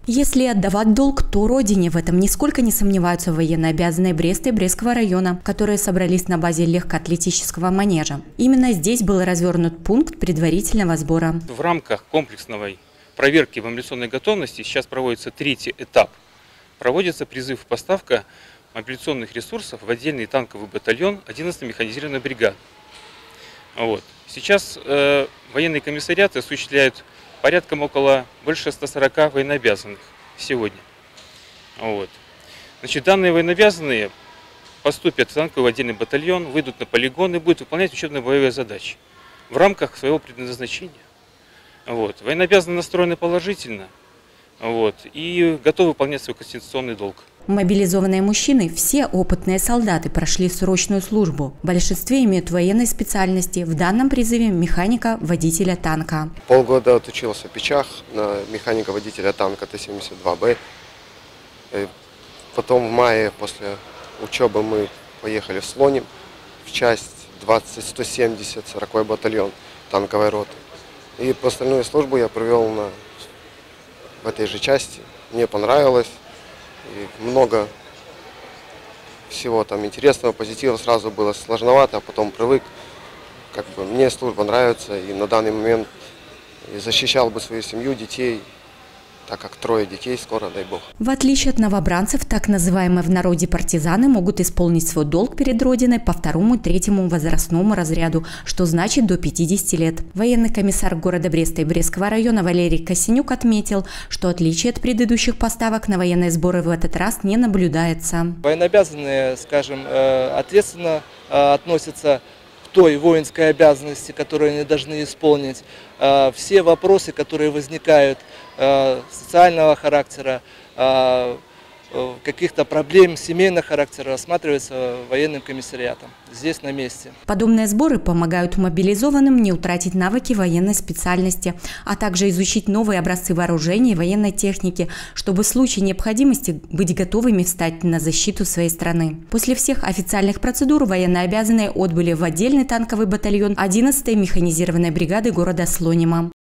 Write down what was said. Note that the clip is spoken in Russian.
Если отдавать долг, то родине. В этом нисколько не сомневаются военнообязанные Бреста и Брестского района, которые собрались на базе легкоатлетического манежа. Именно здесь был развернут пункт предварительного сбора. В рамках комплексной проверки мобилизационной готовности сейчас проводится третий этап. Проводится призыв и поставка мобилизационных ресурсов в отдельный танковый батальон 11-й механизированной бригады. Сейчас военные комиссариаты осуществляют порядком больше 140 военнообязанных сегодня. Данные военнообязанные поступят в танковый отдельный батальон, выйдут на полигон и будут выполнять учебно-боевые задачи в рамках своего предназначения. Военнообязанные настроены положительно и готовы выполнять свой конституционный долг. Мобилизованные мужчины, все опытные солдаты, прошли срочную службу. В большинстве имеют военные специальности. В данном призыве механика-водителя танка. Полгода отучился в Печах на механика-водителя танка Т-72Б. Потом в мае после учебы мы поехали в Слоним в часть 20-170, 40-й батальон танковой роты. И по остальную службу я провел в этой же части. Мне понравилось. И много всего там интересного, позитивного. Сразу было сложновато, а потом привык. Мне служба нравится, и на данный момент защищал бы свою семью, детей, так как 3 детей скоро, дай бог. В отличие от новобранцев, так называемые в народе партизаны могут исполнить свой долг перед Родиной по 2-му и 3-му возрастному разряду, что значит до 50 лет. Военный комиссар города Бреста и Брестского района Валерий Косенюк отметил, что отличие от предыдущих поставок на военные сборы в этот раз не наблюдается. Военнообязанные, скажем, ответственно относятся к той воинской обязанности, которую они должны исполнить. Все вопросы, которые возникают социального характера, каких-то проблем семейного характера, рассматриваются военным комиссариатом здесь на месте. Подобные сборы помогают мобилизованным не утратить навыки военной специальности, а также изучить новые образцы вооружения и военной техники, чтобы в случае необходимости быть готовыми встать на защиту своей страны. После всех официальных процедур военнообязанные отбыли в отдельный танковый батальон 11-й механизированной бригады города Слонима.